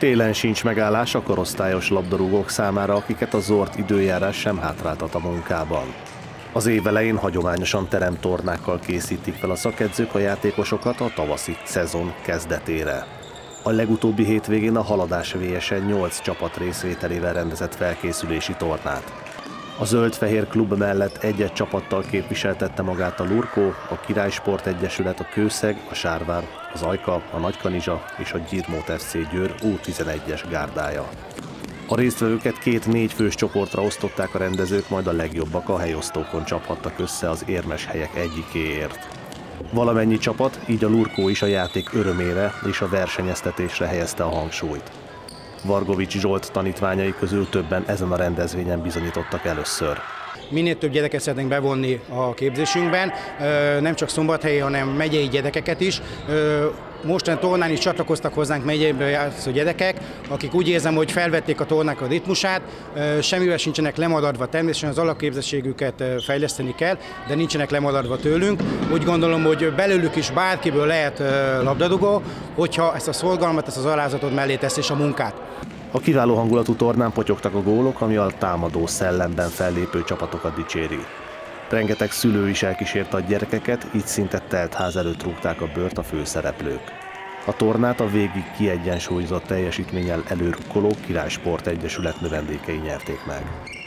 Télen sincs megállás a korosztályos labdarúgók számára, akiket a zord időjárás sem hátráltat a munkában. Az év elején hagyományosan teremtornákkal készítik fel a szakedzők a játékosokat a tavaszi szezon kezdetére. A legutóbbi hétvégén a Haladás VS-en 8 csapat részvételével rendezett felkészülési tornát. A Zöld-Fehér Klub mellett egy-egy csapattal képviseltette magát a Lurkó, a Királysport Egyesület, a Kőszeg, a Sárvár, az Ajka, a Nagykanizsa és a Gyirmót FC Győr U11-es gárdája. A résztvevőket 2-4 fős csoportra osztották a rendezők, majd a legjobbak a helyosztókon csaphattak össze az érmes helyek egyikéért. Valamennyi csapat, így a Lurkó is a játék örömére és a versenyeztetésre helyezte a hangsúlyt. Vargovics Zsolt tanítványai közül többen ezen a rendezvényen bizonyítottak először. Minél több gyereket szeretnénk bevonni a képzésünkben, nem csak szombathelyi, hanem megyei gyerekeket is. Mostani tornán is csatlakoztak hozzánk megyeiben játszó gyerekek, akik úgy érzem, hogy felvették a tornának a ritmusát, semmivel sincsenek lemaradva, természetesen az alapképzettségüket fejleszteni kell, de nincsenek lemaradva tőlünk. Úgy gondolom, hogy belőlük is bárkiből lehet labdarúgó, hogyha ezt a szorgalmat, ezt az alázatot mellé teszi és a munkát. A kiváló hangulatú tornán potyogtak a gólok, ami a támadó szellemben fellépő csapatokat dicséri. Rengeteg szülő is elkísérte a gyerekeket, így szinte telt ház előtt rúgták a bőrt a főszereplők. A tornát a végig kiegyensúlyozott teljesítménnyel előrukkoló Királysport Egyesület növendékei nyerték meg.